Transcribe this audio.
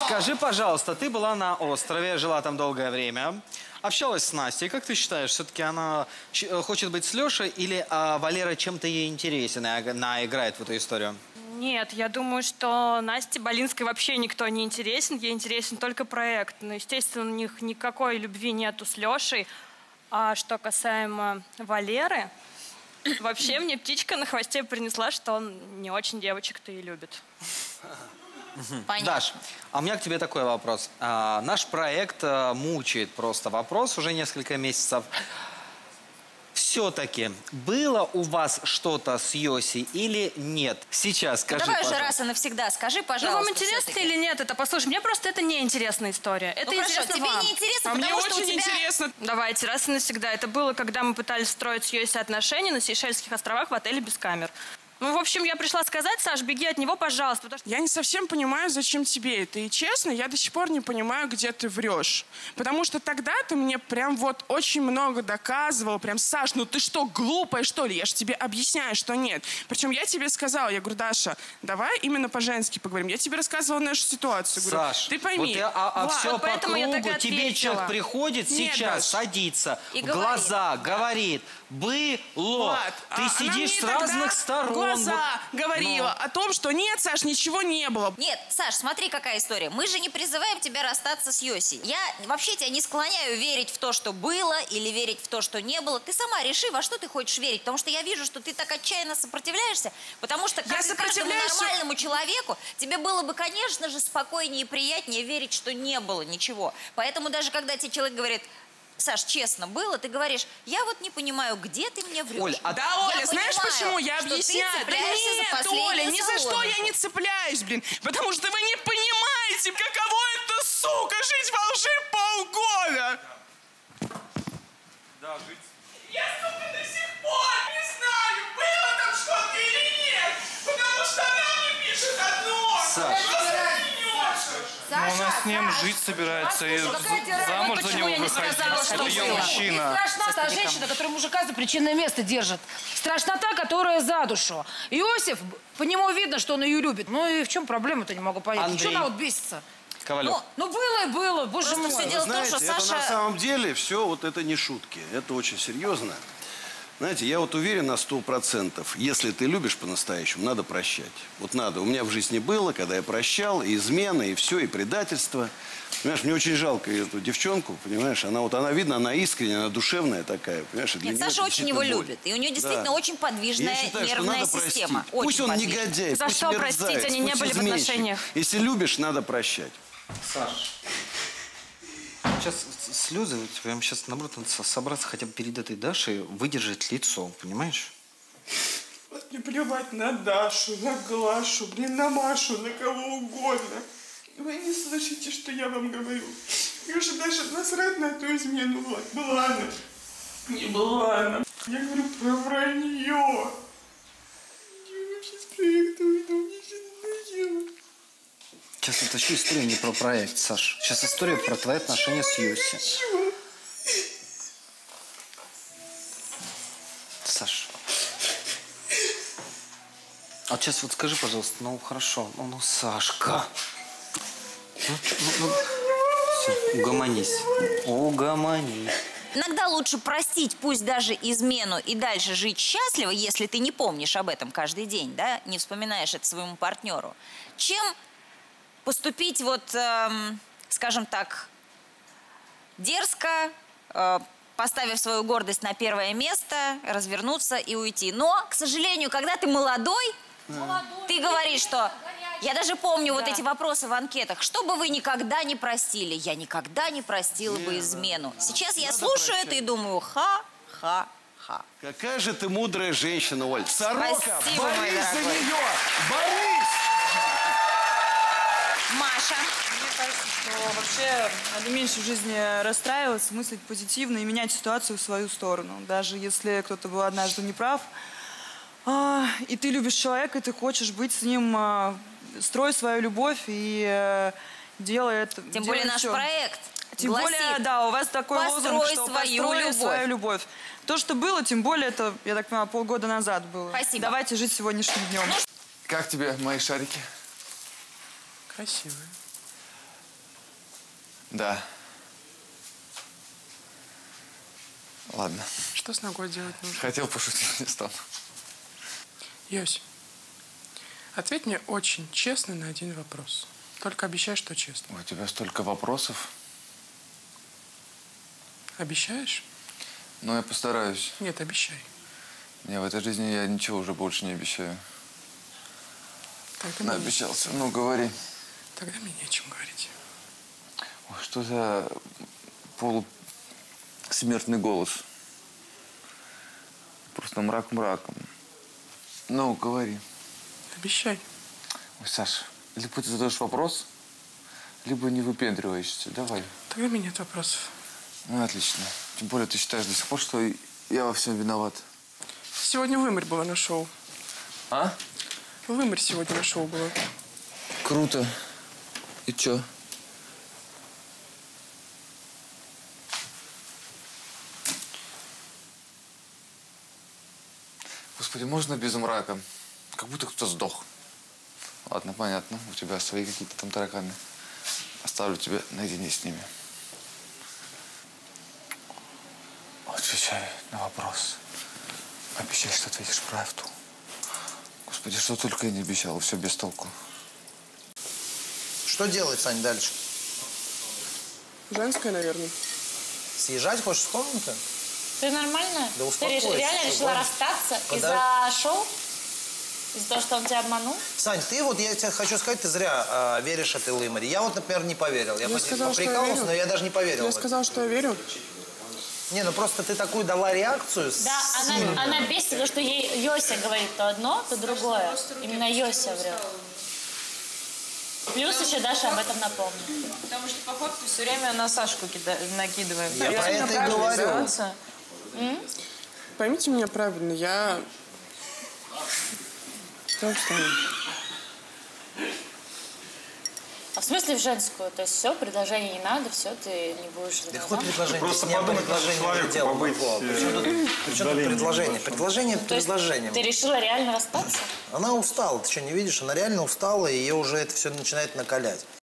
Скажи, пожалуйста, ты была на острове, жила там долгое время, общалась с Настей. Как ты считаешь, все-таки она хочет быть с Лешей или Валера чем-то ей интересен, и она играет в эту историю? Нет, я думаю, что Насте Болинской вообще никто не интересен. Ей интересен только проект. Но, естественно, у них никакой любви нету с Лешей. А что касаемо Валеры, вообще мне птичка на хвосте принесла, что он не очень девочек-то и любит. Понятно. Даш, а у меня к тебе такой вопрос. Наш проект мучает просто вопрос уже несколько месяцев. Все-таки было у вас что-то с Йоси или нет? Сейчас скажи, Давай уже пожалуйста. раз и навсегда скажи, Ну, пожалуйста. вам интересно или нет это? Послушай, мне просто это не интересная история. Это Ну хорошо, интересно тебе вам. не интересно, А мне потому что у очень тебя... интересно. Давайте, раз и навсегда. Это было, когда мы пытались строить с Йоси отношения на Сейшельских островах в отеле без камер. Ну, в общем, я пришла сказать, Саш, беги от него, пожалуйста. Потому что... Я не совсем понимаю, зачем тебе это. И честно, я до сих пор не понимаю, где ты врешь. Потому что тогда ты мне прям вот очень много доказывал. Прям, Саш, ну ты что, глупая, что ли? Я же тебе объясняю, что нет. Причем я тебе сказала, я говорю, Даша, давай именно по-женски поговорим. Я тебе рассказывала нашу ситуацию. Говорю, Саш, ты пойми. вот все Вот по поэтому я так и кругу. Тебе ответила. человек приходит Нет, сейчас, Даш. садится, И в говорит. глаза, говорит, было. Влад, Ты она сидишь мне с разных тогда сторон. в глаза вот. говорила о том, что нет, Саш, ничего не было. Нет, Саш, смотри, какая история. Мы же не призываем тебя расстаться с Йоси. Я вообще тебя не склоняю верить в то, что было, или верить в то, что не было. Ты сама реши, во что ты хочешь верить. Потому что я вижу, что ты так отчаянно сопротивляешься. Потому что, как и каждому сопротивляюсь. нормальному человеку, тебе было бы, конечно же, спокойнее и приятнее верить, что не было ничего. Поэтому даже когда тебе человек говорит... Саш, честно, было, ты говоришь, я вот не понимаю, где ты мне врешь. Оль, Да, Я Оля, знаешь понимаю, почему? Я что ты объясняю. Да цепляешься за нет, последнюю Оля, ни за что соломинку. я не цепляюсь, блин. Потому что вы не понимаете, каково это, сука, жить во лжи полгода. Да, жить. Я, сука, до сих пор не знаю, было там что-то или нет. Потому что она мне пишет одно. Саш. Но она с ним жить собирается и замуж за него выходить. Это ее мужчина. Страшна та женщина, которая мужика за причинное место держит. Страшна та, которая за душу. Иосиф, по нему видно, что он ее любит. Ну и в чем проблема-то, не могу понять. Андрей. Что она вот бесится? Ковалев. Ну было и было, боже Просто мой. все дело в том, Знаете, что это Саша... на самом деле все вот это не шутки. Это очень серьезно. Знаете, я вот уверен на 100%, если ты любишь по-настоящему, надо прощать. Вот надо. У меня в жизни было, когда я прощал, и измены, и все, и предательство. Понимаешь, мне очень жалко эту девчонку, понимаешь, она видно, она искренняя, она душевная такая, понимаешь. и для Нет, нее Саша это очень его действительно боль. любит. И у нее действительно Да. очень подвижная Я считаю, что нервная надо система. простить. Очень Пусть он подвижная. негодяй, За пусть что мерзавец, простить? Они не пусть были в изменщик. отношениях. Если любишь, надо прощать. Саш, сейчас слезы, прям сейчас, наоборот, надо собраться хотя бы перед этой Дашей, выдержать лицо, понимаешь? Вот не плевать на Дашу, на Глашу, блин, на Машу, на кого угодно. Вы не слышите, что я вам говорю. И уже даже насрать на эту измену, Влад. Была она. Не была она. Я говорю про вранье. Я вообще с проекта уйду, мне сейчас надоело. Сейчас это вообще история не про проект, Саш. Сейчас история про твои отношения с Йоси. Чего? Саш. А вот сейчас вот скажи, пожалуйста, ну хорошо, ну Сашка. Все, угомонись. Угомонись. Иногда лучше простить, пусть даже измену, и дальше жить счастливо, если ты не помнишь об этом каждый день, да, не вспоминаешь это своему партнеру, чем поступить вот, скажем так, дерзко, поставив свою гордость на первое место, развернуться и уйти. Но, к сожалению, когда ты молодой, ты говоришь, что... Я даже помню вот эти вопросы в анкетах. Что бы вы никогда не простили? Я никогда не простила бы измену. Сейчас я слушаю это и думаю, ха-ха-ха. Какая же ты мудрая женщина, Оль. Сорока, Спасибо, мой борись за дорогой. нее! Борись! Маша. Мне кажется, что вообще надо меньше в жизни расстраиваться, мыслить позитивно и менять ситуацию в свою сторону. Даже если кто-то был однажды неправ, и ты любишь человека, и ты хочешь быть с ним, строй свою любовь и делай это. Тем более наш всё. проект Тем гласит, более, да, у вас такой лозунг, что построю свою любовь. То, что было, тем более, это, я так понимаю, полгода назад было. Спасибо. Давайте жить сегодняшним днем. Как тебе мои шарики? Красивые. Да. Ладно. Что с ногой делать нужно? Хотел пошутить, не стал. Йось, ответь мне очень честно на один вопрос. Только обещай, что честно. У тебя столько вопросов. Обещаешь? Но я постараюсь. Нет, обещай. Не, в этой жизни я ничего уже больше не обещаю. Тогда Наобещался. Ну, говори. Тогда мне не о чем говорить. Ой, что за полусмертный голос? Просто мрак мраком. Ну, говори. Обещай. Ой, Саш, либо ты задаешь вопрос, либо не выпендриваешься. Давай. Тогда у меня нет вопросов. Ну, отлично. Тем более ты считаешь до сих пор, что я во всем виноват. Сегодня выморь была на шоу. А? Выморь сегодня на шоу была. Круто. И чё? Господи, можно без мрака? Как будто кто-то сдох. Ладно, понятно. У тебя свои какие-то там тараканы. Оставлю тебя наедине с ними. Отвечай на вопрос. Обещай, что ответишь правду. Господи, что только я не обещал. Все без толку. Что делать, Сань, дальше? Женская, наверное. Съезжать хочешь в комнату? Ты нормально? Да Ты успокойся. реально решила расстаться из-за шоу? Из-за того, что он тебя обманул? Сань, ты вот, я тебе хочу сказать, ты зря веришь этой Лымаре. Я вот, например, не поверил. Я сказал, что я поприкалывался, верю. но я даже не поверил. Я сказал, что я верю. Не, ну просто ты такую дала реакцию. Да, она бесит, потому что ей Йося говорит то одно, то другое. Именно Йося врет. Плюс еще Даша об этом напомнит. Потому что по факту все время на Сашку накидываем. Я про это и говорю. Поймите меня правильно, я устала. А в смысле в женскую? То есть все, предложение не надо, все, ты не будешь... Да хоть предложение. Просто не подумать, человеку побыть. Причем тут предложение? Предложение предложением. Ты решила реально расстаться? Она устала, ты что, не видишь? Она реально устала, и ее уже это все начинает накалять.